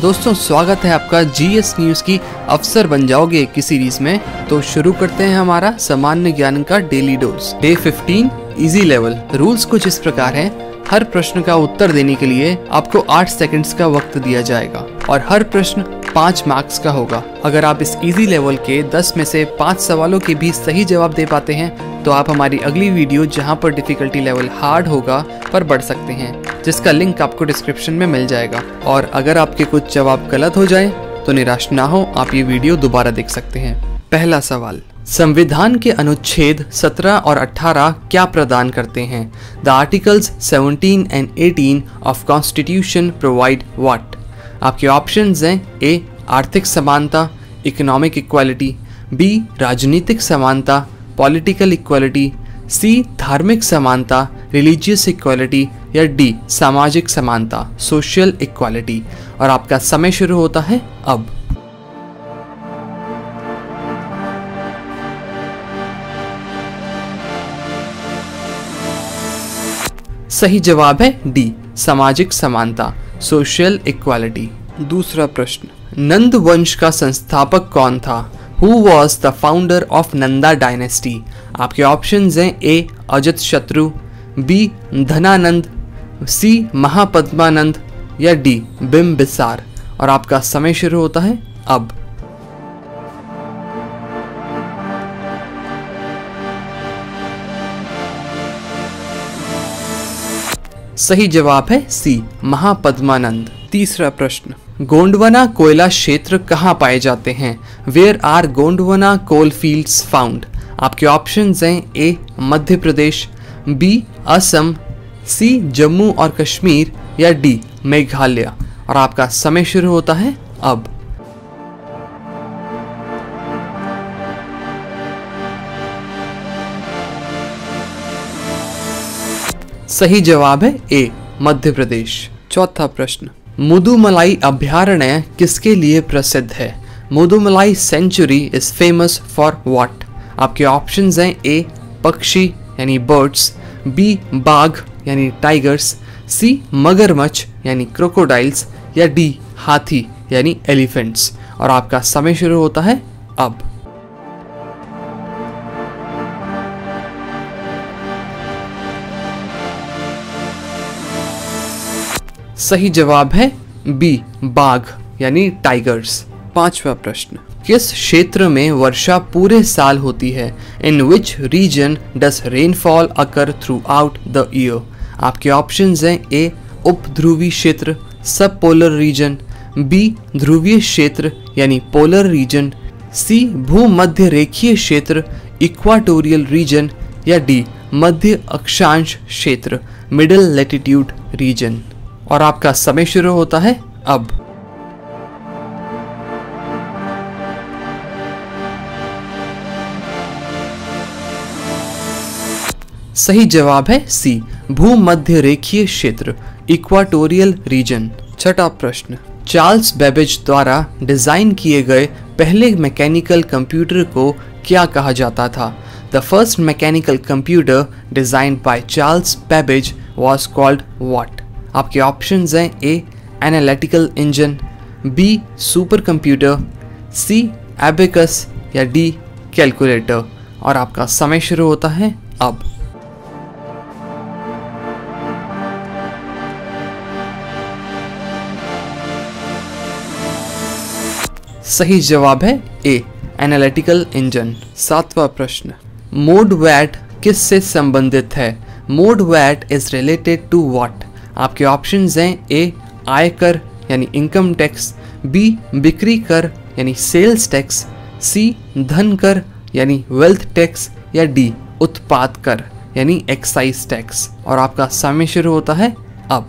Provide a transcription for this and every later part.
दोस्तों स्वागत है आपका जीएस न्यूज की अफसर बन जाओगे की सीरीज में। तो शुरू करते हैं हमारा सामान्य ज्ञान का daily dose. Day 15 easy level. Rules कुछ इस प्रकार हैं। हर प्रश्न का उत्तर देने के लिए आपको 8 सेकंड्स का वक्त दिया जाएगा और हर प्रश्न 5 मार्क्स का होगा। अगर आप इस इजी लेवल के 10 में से 5 सवालों के भी सही जवाब दे पाते हैं तो आप हमारी अगली वीडियो जहां पर डिफिकल्टी लेवल हार्ड होगा पर बढ़ सकते हैं, जिसका लिंक आपको डिस्क्रिप्शन में मिल जाएगा। और अगर आपके कुछ जवाब गलत हो जाए तो निराश ना हो, आप ये वीडियो दोबारा देख सकते हैं। पहला सवाल, संविधान के अनुच्छेद 17 और 18 क्या प्रदान करते हैं? The articles 17 and 18 of constitution provide what? आपके ऑप्शंस हैं ए आर्थिक समानता, इकोनॉमिक इक्वालिटी, बी राजनीतिक समानता, पॉलिटिकल इक्वालिटी, सी धार्मिक समानता, रिलीजियस इक्वालिटी, या डी सामाजिक समानता, सोशल इक्वालिटी। और आपका समय शुरू होता है अब। सही जवाब है डी सामाजिक समानता, सोशल इक्वालिटी। दूसरा प्रश्न, नंद वंश का संस्थापक कौन था? Who was the founder of Nanda dynasty? आपके ऑप्शंस हैं A Ajatashatru, B Dhanananda, C Mahapadmananda, या डी बिंबिसार। और आपका समय शुरू होता है अब। सही जवाब है सी महापद्मानंद। तीसरा प्रश्न, गोंडवाना कोयला क्षेत्र कहाँ पाए जाते हैं? Where are Gondwana coal fields found? आपके ऑप्शंस हैं A Madhya Pradesh, B Assam, C Jammu और कश्मीर, या डी मेघालय। और आपका समय शुरू होता है अब। सही जवाब है ए मध्य प्रदेश। चौथा प्रश्न, मुदुमलाई अभयारण्य किसके लिए प्रसिद्ध है? Mudumalai sanctuary is famous for what? आपके ऑप्शंस हैं ए पक्षी यानी बर्ड्स, बी बाघ यानी टाइगर्स, सी मगरमच्छ यानी क्रोकोडाइल्स, या डी हाथी यानी एलिफेंट्स। और आपका समय शुरू होता है अब। सही जवाब है बी बाघ यानी टाइगर्स। पांचवा प्रश्न, किस क्षेत्र में वर्षा पूरे साल होती है? In which region does rainfall occur throughout the year? आपके ऑप्शंस हैं ए उपध्रुवी क्षेत्र सब पोलर रीजन, बी ध्रुवीय क्षेत्र यानी पोलर रीजन, सी भूमध्य रेखीय क्षेत्र इक्वाटोरियल रीजन, या डी मध्य अक्षांश क्षेत्र मिडिल लैटिट्यूड रीजन। और आपका समय शुरू होता है अब। सही जवाब है सी भूमध्य रेखीय क्षेत्र इक्वाटोरियल रीजन। छठा प्रश्न, चार्ल्स बेबेज द्वारा डिजाइन किए गए पहले मैकेनिकल कंप्यूटर को क्या कहा जाता था? The first mechanical computer designed by Charles Babbage was called what? आपके ऑप्शंस हैं A analytical engine, B super computer, C abacus, या डी कैलकुलेटर। और आपका समय शुरू होता है अब। सही जवाब है ए एनालिटिकल इंजन। सातवां प्रश्न, मोड वैट किस से संबंधित है? MODVAT is related to what? आपके ऑप्शंस हैं ए आयकर यानी इनकम टैक्स, बी बिक्री कर यानी सेल्स टैक्स, सी धन कर यानी वेल्थ टैक्स, या डी उत्पाद कर यानी एक्साइज टैक्स। और आपका समय शुरू होता है अब।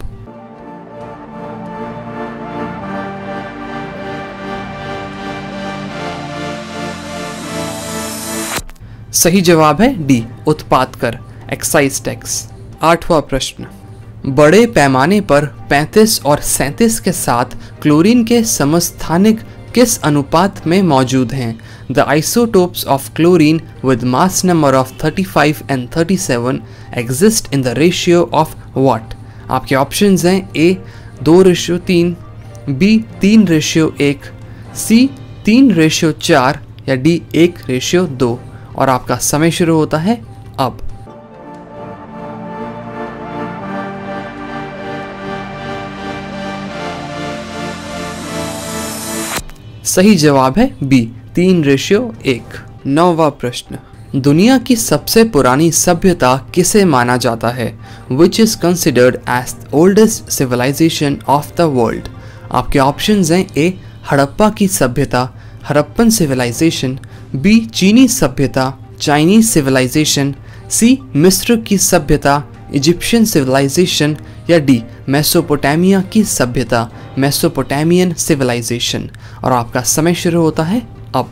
सही जवाब है डी उत्पाद कर एक्साइज टैक्स। आठवां प्रश्न, बड़े पैमाने पर 35 और 37 के साथ क्लोरीन के समस्थानिक किस अनुपात में मौजूद हैं? The isotopes of chlorine with mass number of 35 and 37 exist in the ratio of what? आपके ऑप्शंस हैं ए 2:3, बी 3:1, सी 3:4 या डी 1:2। और आपका समय शुरू होता है अब। सही जवाब है बी 3:1। 9वां प्रश्न, दुनिया की सबसे पुरानी सभ्यता किसे माना जाता है? Which is considered as the oldest civilisation of the world. आपके ऑप्शंस हैं ए हड़प्पा की सभ्यता, हड़प्पन सिविलाइजेशन, बी चीनी सभ्यता, चाइनीज सिविलाइजेशन, सी मिस्र की सभ्यता, इजिप्शियन सिविलाइजेशन, या डी मेसोपोटामिया की सभ्यता, मेसोपोटामियन सिविलाइजेशन। और आपका समय शुरू होता है अब।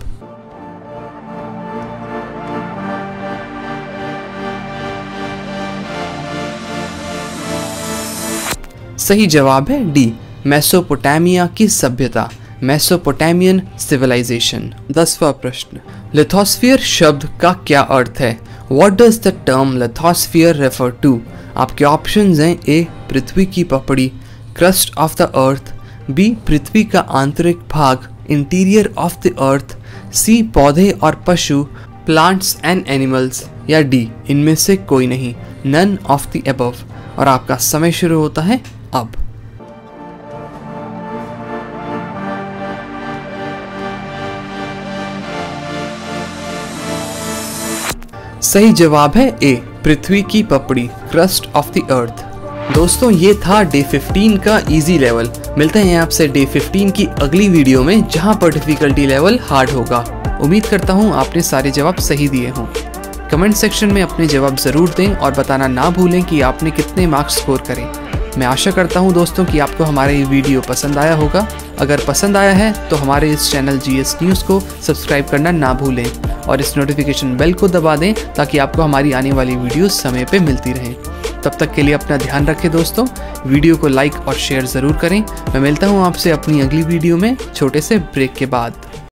सही जवाब है डी मेसोपोटामिया की सभ्यता, मेसोपोटामियन सिविलाइजेशन। 10वां प्रश्न, लिथोस्फीयर शब्द का क्या अर्थ है? What does the term lithosphere refer to? आपके ऑप्शंस हैं ए पृथ्वी की पपड़ी, crust of the earth, B पृथ्वी का आंतरिक भाग, interior of the earth, C पौधे और पशु, प्लांट्स एंड एनिमल्स, या डी इनमें से कोई नहीं, नन ऑफ द अबव। और आपका समय शुरू होता है अब। सही जवाब है ए पृथ्वी की पपड़ी, क्रस्ट ऑफ द अर्थ। दोस्तों ये था डे 15 का इजी लेवल। मिलते हैं आपसे डे 15 की अगली वीडियो में, जहां पर डिफिकल्टी लेवल हार्ड होगा। उम्मीद करता हूं आपने सारे जवाब सही दिए हों। कमेंट सेक्शन में अपने जवाब जरूर दें और बताना ना भूलें कि आपने कितने मार्क्स स्कोर करें। मैं आशा करता हूं दोस्तों कि आपको हमारा ये वीडियो पसंद आया होगा। अगर पसंद आया है तो हमारे इस चैनल GS न्यूज़ को सब्सक्राइब करना ना भूलें और इस नोटिफिकेशन बेल को दबा दें ताकि आपको हमारी आने वाली वीडियोस समय पे मिलती रहें। तब तक के लिए अपना ध्यान रखें दोस्तों। वीडियो को लाइक और शेयर ज़रूर करें। मैं मिलता हूँ आपसे अपनी अगली वीडियो में छोटे से ब्रेक के बाद।